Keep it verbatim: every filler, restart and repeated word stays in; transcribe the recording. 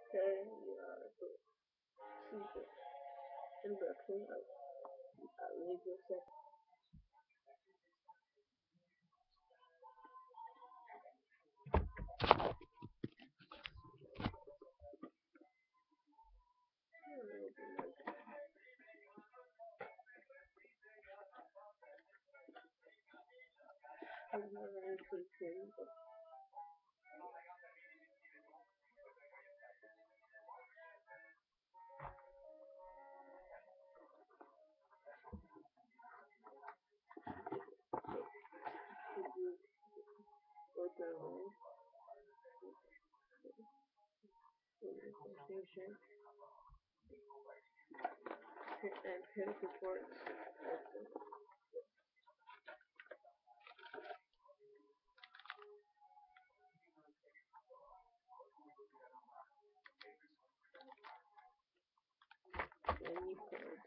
Okay, yeah, so super introduction. I, I'll leave you a second. I'm not really preaching, but if you go down in the confusion and pin support, any point.